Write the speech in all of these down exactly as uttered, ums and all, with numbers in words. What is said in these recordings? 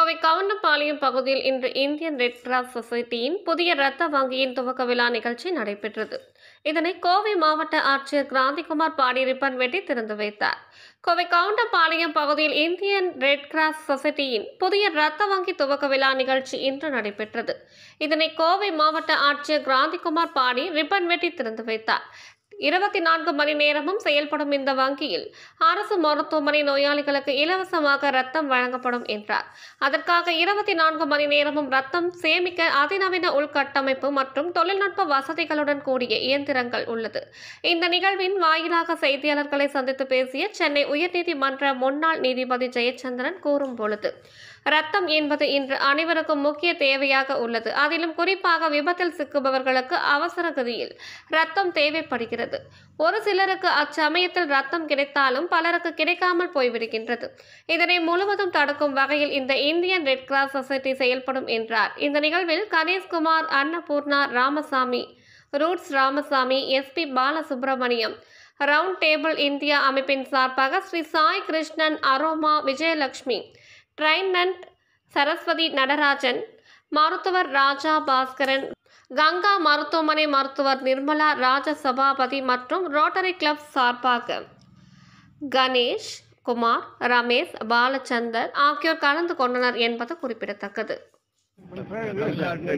கோவை கவுண்டம்பாளையம் பகுதியில் இன்று Indian red cross சொசைட்டியின் புதிய இரத்த வங்கியின் துவக்க விழா நிகழ்ச்சி நடைபெற்றது. இதனை கோவை மாவட்ட ஆட்சியர் கிராந்திகுமார் பாடி ரிப்பன் வெட்டி திறந்து வைத்தார். கோவை கவுண்டம்பாளையம் பகுதியில் இந்தியன் ரெட் கிராஸ் சொசைட்டியின் புதிய இரத்த வங்கி துவக்க விழா நிகழ்ச்சி இன்று நடைபெற்றது. இதனை கோவை மாவட்ட ஆட்சியர் கிராந்திகுமார் பாடி ரிப்பன் வெட்டி திறந்து வைத்தார். இருபத்தி நான்கு மணி நேரமும் செயல்படும் இந்த வங்கியில் அரசு மருத்துவமனை நோயாளிகளுக்கு இலவசமாக ரத்தம் வழங்கப்படும் என்றார். அதற்காக இருபத்தி நான்கு மணி நேரமும் ரத்தம் சேமிக்க அதிநவீன உள்கட்டமைப்பு மற்றும் தொழில்நுட்ப வசதிகளுடன் கூடிய இயந்திரங்கள் உள்ளது. இந்த நிகழ்வின் வாயிலாக செய்தியாளர்களை சந்தித்து பேசிய சென்னை உயர்நீதிமன்ற முன்னாள் நீதிபதி ஜெயச்சந்திரன் கூறும் பொழுது, ரத்தம் என்பது இன்று அனைவருக்கும் முக்கிய தேவையாக உள்ளது. அதிலும் குறிப்பாக விபத்தில் சிக்குபவர்களுக்கு அவசர கதியில் ரத்தம் தேவைப்படுகிறது. ஒரு சிலருக்கு அச்சமயத்தில் ரத்தம் கிடைத்தாலும் பலருக்கு கிடைக்காமல் போய்விடுகின்றது. இதனை முழுவதும் தடுக்கும் வகையில் இந்த இந்தியன் ரெட் கிராஸ் சொசைட்டி செயல்படும் என்றார். இந்த நிகழ்வில் Ganeshkumar, Annapurna, Ramasamy, roots Ramasamy, S P Balasubramaniam, round table India அமைப்பின் சார்பாக ஸ்ரீ சாய் கிருஷ்ணன், அரோமா, விஜயலட்சுமி, ட்ரைனன்ட், சரஸ்வதி நடராஜன், மருத்துவர் ராஜா பாஸ்கரன், கங்கா மருத்துவமனை மருத்துவர் நிர்மலா ராஜ சபாபதி மற்றும் ரோட்டரி கிளப் சார்பாக கணேஷ் குமார், ரமேஷ், பாலச்சந்தர் ஆகியோர் கலந்து கொண்டனர் என்பது குறிப்பிடத்தக்கது. தமிழ்நாடு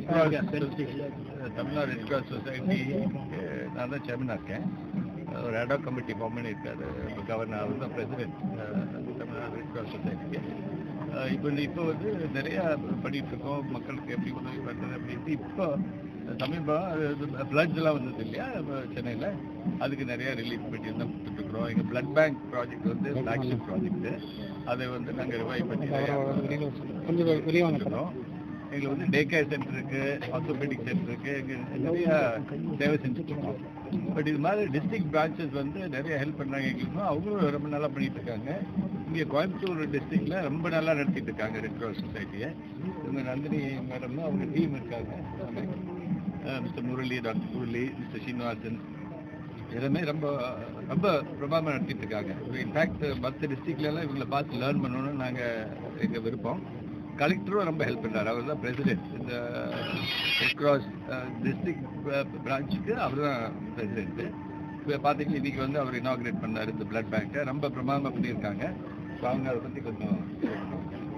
ரெட் கிராஸ் சொசைட்டி நான் தான் சேர்மனாக இருக்கேன். ஒரு அடா கமிட்டி ஃபார்ம் பண்ணியிருக்காரு கவர்னர், அவர் தான் பிரசிடென்ட் தமிழ்நாடு ரெட் கிராஸ் சொசைட்டிக்கு. இப்போ இப்போ வந்து நிறையா பண்ணிட்டு இருக்கோம், மக்களுக்கு எப்படி உதவி பண்ணுறது அப்படின்ட்டு. இப்போ சமீபம் பிளட்ஸ்லாம் வந்தது இல்லையா சென்னையில், அதுக்கு நிறையா ரிலீஃப் மெட்டீரியல் தான் கொடுத்துட்ருக்குறோம். எங்கள் பிளட் பேங்க் ப்ராஜெக்ட் வந்து ஃப்ளாக்ஷிப் ப்ராஜெக்ட்டு, அதை வந்து நாங்கள் ரிவைவ் பண்ணி கொஞ்சம் எங்களுக்கு வந்து டே கேர் சென்டர் இருக்குது, ஆர்த்தோபெடிக் சென்டர் இருக்குது, எங்கள் நிறையா சேவை செஞ்சுட்ருக்கோம். பட் இது மாதிரி டிஸ்ட்ரிக்ட் பிரான்ச்சஸ் வந்து நிறைய ஹெல்ப் பண்ணுறாங்க எங்களுக்கும். அவங்களும் ரொம்ப நல்லா பண்ணிட்டு இருக்காங்க. இங்கே கோயம்புத்தூர் டிஸ்ட்ரிக்டில் ரொம்ப நல்லா நடத்திட்டு இருக்காங்க ரெட் கிராஸ் சொசைட்டியை. இவங்க நந்தினி மேடம், அவங்க டீம் இருக்காங்க, mister Murali, doctor Murali, mister Srinivasan, எல்லாமே ரொம்ப ரொம்ப பிரபலமாக நடத்திட்டு இருக்காங்க. இன்ஃபேக்ட் மற்ற டிஸ்ட்ரிக்ட்லாம் இவங்களை பார்த்து லேர்ன் பண்ணணும்னு நாங்கள் எங்கள் விருப்பம். கலெக்டரும் ரொம்ப ஹெல்ப் பண்ணுறாரு. அவர் தான் பிரசிடென்ட் இந்த ரெட் கிராஸ் டிஸ்ட்ரிக்ட் பிரான்ச்சுக்கு, அவர் தான் பிரசிடென்ட்டு. இப்போ பார்த்தீங்கன்னா இன்றைக்கி வந்து அவர் இனாக்ரேட் பண்ணார் இந்த பிளட் பேங்க்கை. ரொம்ப பிரமாதமாக பண்ணியிருக்காங்க. அவங்க அதை பற்றி கொஞ்சம்